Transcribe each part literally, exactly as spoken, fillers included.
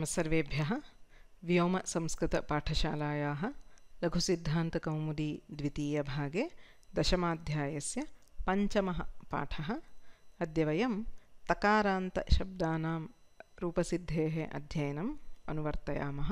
नमस्सर्वेभ्यः व्योमसंस्कृतपाठशालायाः लघुसिद्धान्तकौमुदी द्वितीयभागे दशमाध्यायस्य पञ्चमः पाठः। अद्य वयं तकारान्तशब्दानां रूपसिद्धेः अध्ययनम् अनुवर्तयामः।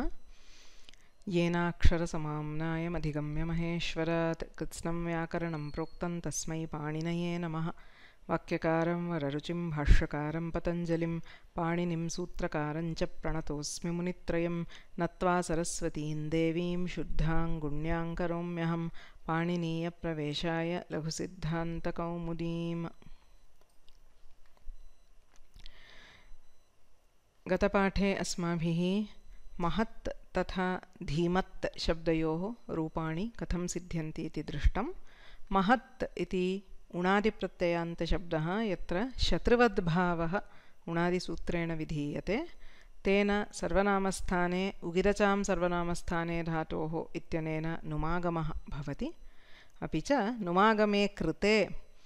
येनाक्षरसमाम्नायमधिगम्य महेश्वरात् कृत्स्नं व्याकरणं प्रोक्तं तस्मै पाणिनये नमः। वाक्यकारं वररुचिं भाष्यकारं पतञ्जलिं पाणिनिं सूत्रकारं च प्रणतोऽस्मि मुनित्रयं नत्वा सरस्वतीं देवीं शुद्धां गुण्यां करोम्यहं पाणिनीयप्रवेशाय लघुसिद्धान्तकौमुदीम्। गतपाठे अस्माभिः महत् तथा धीमत् शब्दयोः रूपाणि कथं सिद्ध्यन्ति इति दृष्टं। महत् इति उणादिप्रत्ययान्तशब्दः यत्र शत्रुवद्भावः उणादिसूत्रेण विधीयते, तेन सर्वनामस्थाने उगिरचां सर्वनामस्थाने धातोः इत्यनेन नुमागमः भवति। अपि च नुमागमे कृते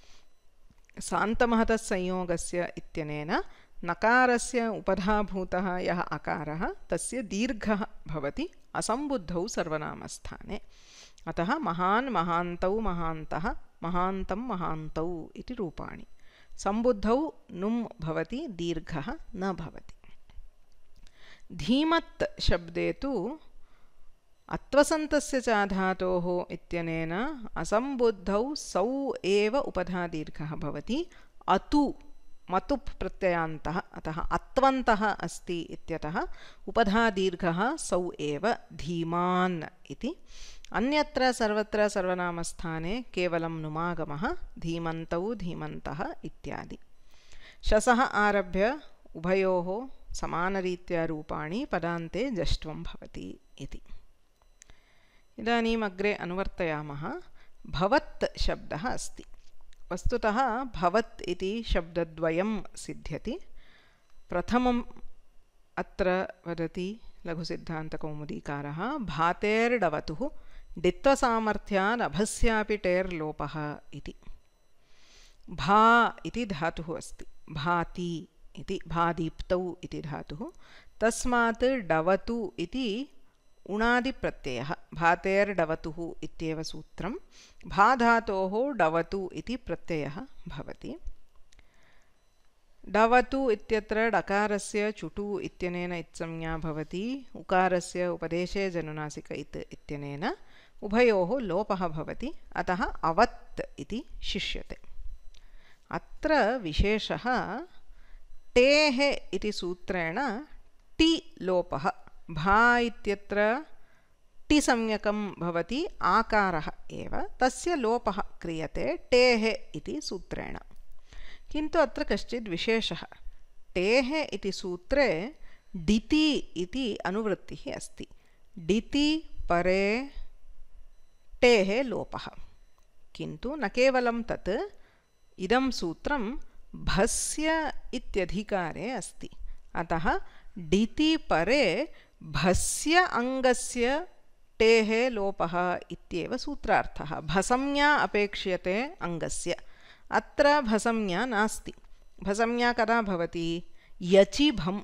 सान्तमहतस्संयोगस्य इत्यनेन नकारस्य उपधाभूतः यः अकारः तस्य दीर्घः भवति असम्बुद्धौ सर्वनामस्थाने। अतः महान् महान्तौ महान्तः महान्तं महान्तौ इति रूपाणि। सम्बुद्धौ नुम् भवति, दीर्घः न भवति। धीमत् शब्दे तु अत्वसन्तस्य च धातोः इत्यनेन असम्बुद्धौ सौ एव उपधादीर्घः भवति। अतु मतुप् प्रत्ययान्तः, अतः अत्वन्तः अस्ति इत्यतः उपधादीर्घः सौ एव धीमान् इति। अन्यत्र सर्वत्र सर्वनामस्थाने केवलं नुमागमः धीमन्तौ धीमन्तः इत्यादि। शसः आरभ्य उभयोः समानरीत्या रूपाणि पदान्ते जष्ट्वं भवति इति। इदानीम् अग्रे अनुवर्तयामः। भवत् शब्दः अस्ति। वस्तुतः भवत् इति शब्दद्वयं सिद्ध्यति। प्रथमम् अत्र वदति लघुसिद्धान्तकौमुदीकारः भातेर्डवतुः डित्वसामर्थ्यान् अभस्यापि टेर् लोपः इति। भा इति धातुः अस्ति, भाति इति, भादीप्तौ इति धातुः। तस्मात् डवतु इति उणादिप्रत्ययः, भातेर्डवतुः इत्येव सूत्रं। भाधातोः डवतु इति प्रत्ययः भवति। डवतु इत्यत्र डकारस्य चुटु इत्यनेन इत्संज्ञा भवति। उकारस्य उपदेशे जनुनासिक इत् इत्यनेन उभयोः लोपः भवति। अतः अवत् इति शिष्यते। अत्र विशेषः टेः इति सूत्रेण टि लोपः। भा इत्यत्र टि संज्ञकं भवति, आकारः एव, तस्य लोपः क्रियते टेः इति सूत्रेण। किन्तु अत्र कश्चित् विशेषः। टेः इति सूत्रे डिति इति अनुवृत्तिः अस्ति। डिति परे टेः लोपः। किन्तु न केवलं तत्, इदं सूत्रं भस्य इत्यधिकारे अस्ति। अतः डिति परे भस्य अङ्गस्य टेः लोपः इत्येव सूत्रार्थः। भसंज्ञा अपेक्ष्यते अङ्गस्य। अत्र भसंज्ञा नास्ति। भसंज्ञा कदा भवति? यचि भम्।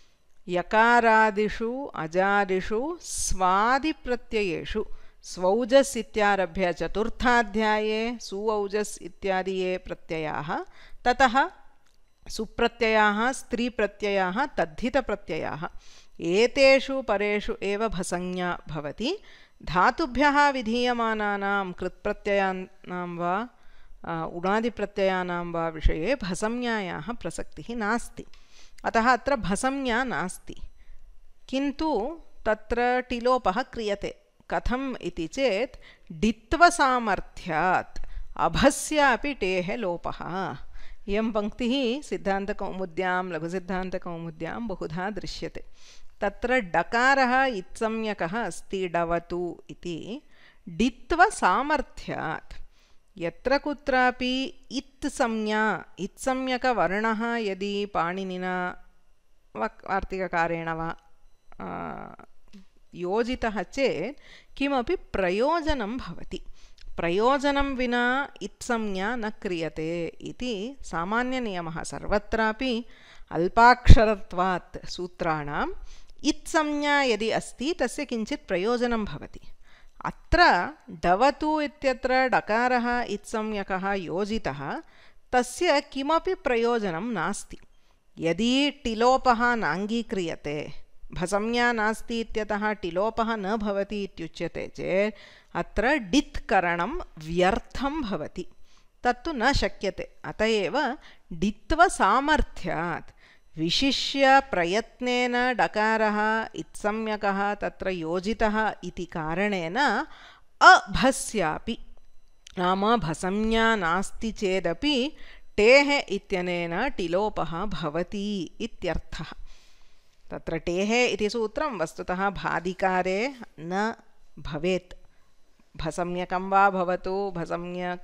यकारादिषु अजादिषु स्वादिप्रत्ययेषु स्वौजस् इत्यारभ्य चतुर्थाध्याये सुऔजस् इत्यादि ये प्रत्ययाः, ततः सुप्रत्ययाः स्त्रीप्रत्ययाः तद्धितप्रत्ययाः, एतेषु परेषु एव भसंज्ञा भवति। धातुभ्यः विधीयमानानां कृत्प्रत्ययानां वा उणादिप्रत्ययानां वा विषये भसंज्ञायाः प्रसक्तिः नास्ति। अतः अत्र भसंज्ञा नास्ति। किन्तु तत्र टिलोपः क्रियते। कथम् इति चेत् डित्वसामर्थ्यात् अभस्यापि टेः लोपः। इयं पङ्क्तिः सिद्धान्तकौमुद्यां लघुसिद्धान्तकौमुद्यां बहुधा दृश्यते। तत्र डकारः इत्संज्ञकः अस्ति डवतु इति। डित्वसामर्थ्यात् यत्र कुत्रापि इत् संज्ञा इत्संज्ञकवर्णः यदि पाणिनिना वार्तिककारेण वा योजितः चेत् किमपि प्रयोजनं भवति। प्रयोजनं विना इत्संज्ञा न क्रियते इति सामान्यनियमः। सर्वत्रापि अल्पाक्षरत्वात् सूत्राणां इत्संज्ञा यदि अस्ति तस्य किञ्चित् प्रयोजनं भवति। अत्र डवतु इत्यत्र डकारः इत्संज्ञकः योजितः, तस्य किमपि प्रयोजनं नास्ति। यदि टिलोपः नाङ्गीक्रियते, भसंज्ञा नास्ति इत्यतः टिलोपः न भवति इत्युच्यते चेत् अत्र डित् करणं व्यर्थं भवति, तत्तु न शक्यते। अत एव डित्वसामर्थ्यात् विशिष्य प्रयत्नेन डकारः इत्संज्ञकः तत्र योजितः इति कारणेन अभस्यापि, नाम भसंज्ञा नास्ति चेदपि टेः इत्यनेन टिलोपः भवति इत्यर्थः। तत्र टेः इति सूत्रं वस्तुतः भादिकारे न भवेत्। भसंज्ञकं वा भवतु, भसंज्ञ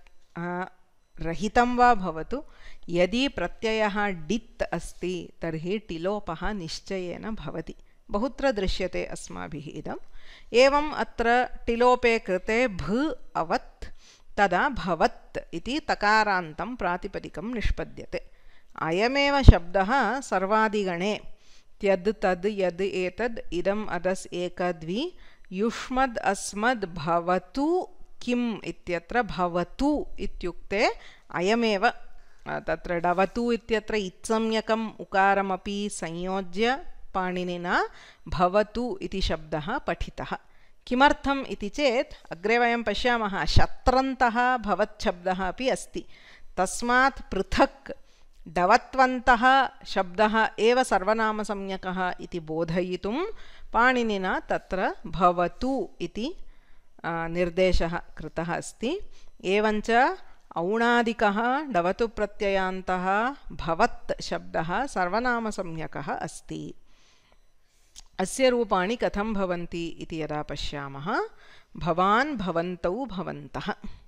रहितं वा भवतु, यदि प्रत्ययः डित् अस्ति तर्हि टिलोपः निश्चयेन भवति। बहुत्र दृश्यते अस्माभिः इदम्। एवम् अत्र टिलोपे कृते भ अवत्, तदा भवत् इति तकारान्तं प्रातिपदिकं निष्पद्यते। अयमेव शब्दः सर्वादिगणे त्यद् तद् यद् एतद् इदम् अदस् एकद्वि युष्मद् अस्मद् भवतु किम् इत्यत्र भवतु इत्युक्ते अयमेव। तत्र डवतु इत्यत्र इत्संज्ञकम् उकारमपि संयोज्य पाणिनिना भवतु इति शब्दः पठितः। किमर्थम् इति चेत् अग्रे वयं पश्यामः, शत्रन्तः भवत् शब्दः अपि अस्ति। तस्मात् पृथक् डवत्वन्तः शब्दः एव सर्वनामसंज्ञकः इति बोधयितुं पाणिनिना तत्र भवतु इति निर्देशः कृतः अस्ति। एवञ्च औणादिकः डवतु प्रत्ययान्तः भवत् शब्दः सर्वनामसंज्ञकः अस्ति। अस्य रूपाणि कथं भवन्ति इति यदा पश्यामः, भवान् भवन्तौ भवन्तः।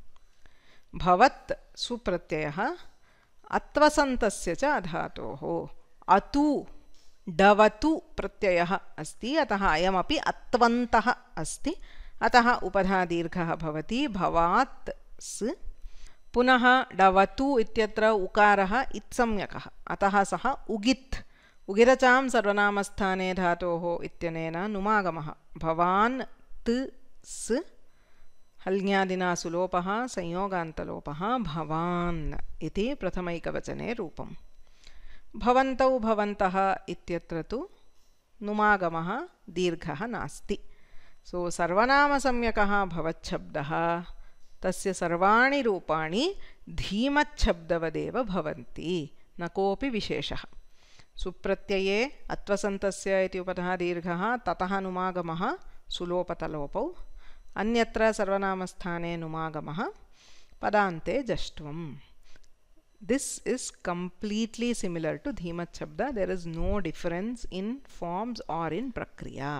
भवत् सुप्रत्ययः अत्वसन्तस्य च धातोः अतु डवतु प्रत्ययः अस्ति, अतः अयमपि अत्वन्तः अस्ति, अतः उपधादीर्घः भवति भवात् स्। पुनः डवतु इत्यत्र उकारः इत्संज्ञकः, अतः सः उगित्, उगिरचां सर्वनामस्थाने धातोः इत्यनेन नुमागमः। भवान् त् स् हल्ङ्यादिना सुलोपः संयोगान्तलोपः भवान् इति प्रथमैकवचने रूपम्। भवन्तौ भवन्तः इत्यत्र तु नुमागमः दीर्घः नास्ति। सो सर्वनामसंज्ञकः भवच्छब्दः, तस्य सर्वाणि रूपाणि धीमच्छब्दवदेव भवन्ति, न कोऽपि विशेषः। सुप्रत्यये अत्वसन्तस्य इति उपतः दीर्घः, ततः नुमागमः सुलोपतलोपौ, अन्यत्र सर्वनामस्थाने नुमागमः, पदान्ते जष्ट्वम्। This is completely similar to धीमत् शब्द. There is no difference in forms or in prakriya.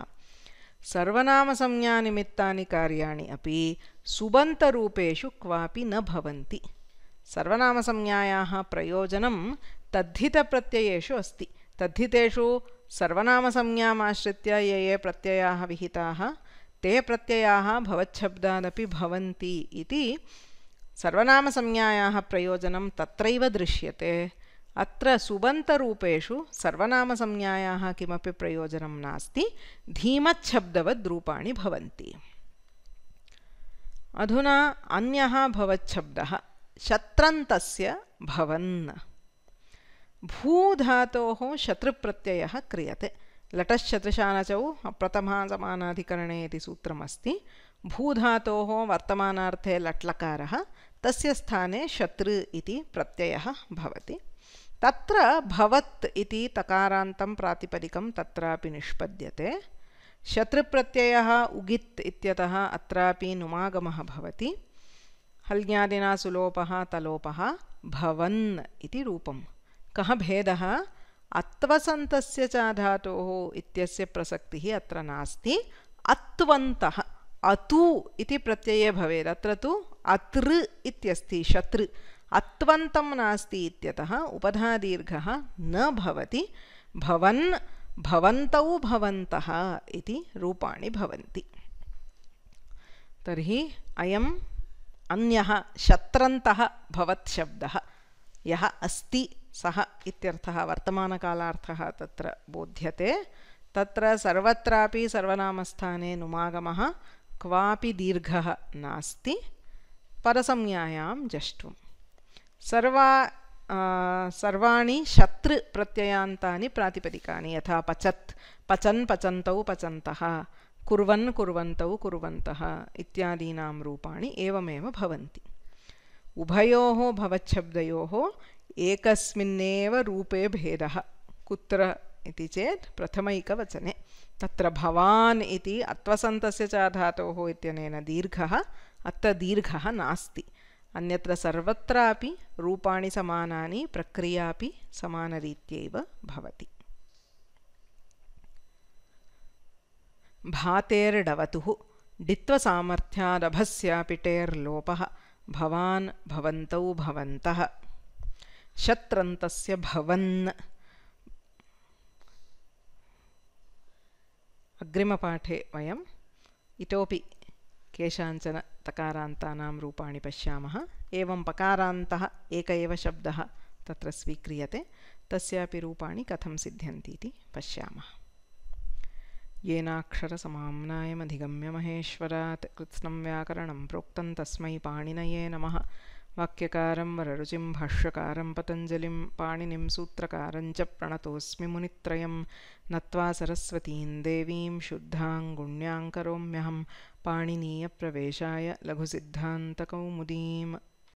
सर्वनामसंज्ञानिमित्तानि कार्याणि अपि सुबन्तरूपेषु क्वापि न भवन्ति। सर्वनामसंज्ञायाः प्रयोजनं तद्धितप्रत्ययेषु अस्ति। तद्धितेषु सर्वनामसंज्ञामाश्रित्य ये ये प्रत्ययाः विहिताः ते प्रत्ययाः भवच्छब्दादपि भवन्ति इति सर्वनामसंज्ञायाः प्रयोजनं तत्रैव दृश्यते। अत्र सुबन्तरूपेषु सर्वनामसंज्ञायाः किमपि प्रयोजनं नास्ति, धीमच्छब्दवद् रूपाणि भवन्ति। अधुना अन्यः भवच्छब्दः शत्रन्तस्य भवन्। भूधातोः शत्रुप्रत्ययः क्रियते। लटश्शतृशानचौ अप्रथमासमानाधिकरणे इति सूत्रमस्ति। भूधातोः वर्तमानार्थे लट्लकारः, तस्य स्थाने शत्रु इति प्रत्ययः भवति। तत्र भवत् इति तकारान्तं प्रातिपदिकं तत्रापि निष्पद्यते। शत्रुप्रत्ययः उगित् इत्यतः अत्रापि नुमागमः भवति। हल्ङ्यादिना सुलोपः तलोपः भवन् इति रूपं। कः भेदः? अत्वसन्तस्य च धातोः इत्यस्य प्रसक्तिः अत्र नास्ति। अत्वन्तः अतु इति प्रत्यये भवेत्, अत्र तु अतृ इत्यस्ति शत्रु। अत्वन्तं नास्ति इत्यतः उपधादीर्घः न भवति। भवन् भवन्तौ भवन्तः इति रूपाणि भवन्ति। तर्हि अयम् अन्यः शत्रन्तः भवत् शब्दः यः अस्ति सः इत्यर्थः वर्तमानकालार्थः तत्र बोध्यते। तत्र सर्वत्रापि सर्वनामस्थाने नुमागमः क्वापि दीर्घः नास्ति परसंज्ञायां जष्ट्वम् सर्वा सर्वाणि शत्रु प्रत्ययान्तानि प्रातिपदिकानि यथा पचत् पचन् पचन्तौ पचन्तः कुर्वन् कुर्वन्तौ कुर्वन्तः इत्यादीनां रूपाणि एवमेव भवन्ति उभयोः भवच्छब्दयोः एकस्मिन्नेव रूपे भेदः कुत्र इति चेत् प्रथमैकवचने तत्र भवान् इति अत्वसन्तस्य च धातोः इत्यनेन दीर्घः अत्र दीर्घः नास्ति अन्यत्र सर्वत्रापि रूपाणि समानानि प्रक्रियापि समानरीत्यैव भवति भातेर्डवतुः डित्वसामर्थ्यादभस्यापि टेर्लोपः भवान् भवन्तौ भवन्तः शत्रन्तस्य भवन् अग्रिमपाठे वयम् इतोपि केषाञ्चन तकारान्तानां रूपाणि पश्यामः एवं पकारान्तः एक एव शब्दः तत्र स्वीक्रियते तस्यापि रूपाणि कथं सिद्ध्यन्ति इति पश्यामः येनाक्षरसमाम्नायमधिगम्य महेश्वरात् कृत्स्नं व्याकरणं प्रोक्तं तस्मै पाणिनये नमः वाक्यकारं वररुचिं भाष्यकारं पतञ्जलिं पाणिनिं सूत्रकारं च प्रणतोऽस्मि मुनित्रयं नत्वा सरस्वतीं देवीं शुद्धां गुण्यां करोम्यहं पाणिनीयप्रवेशाय लघुसिद्धान्तकौमुदीम्